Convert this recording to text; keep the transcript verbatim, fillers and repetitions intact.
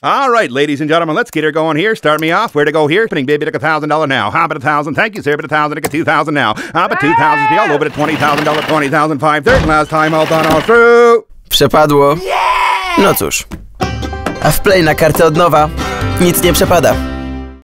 All right, ladies and gentlemen, let's get her going here. Start me off. Where to go here? Spinning baby like a thousand dollar now. How about a thousand? Thank you, sir. But a thousand, like a two thousand now. How about two thousand? Be all over the twenty thousand dollar, twenty thousand five. Third and last time, all done, all through. Przepadło. No cóż. A w play na kartę od nowa nic nie przepada.